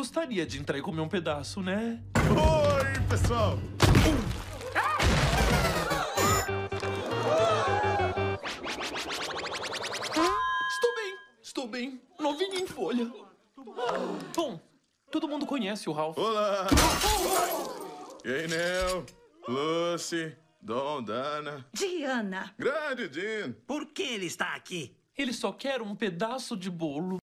gostaria de entrar e comer um pedaço, né? Oi, pessoal! Estou bem. Novinho em folha. Bom, todo mundo conhece o Ralph. Olá! E aí, Nel? Lucy? Dom, Dana? Diana. Grande Jean! Por que ele está aqui? Ele só quer um pedaço de bolo.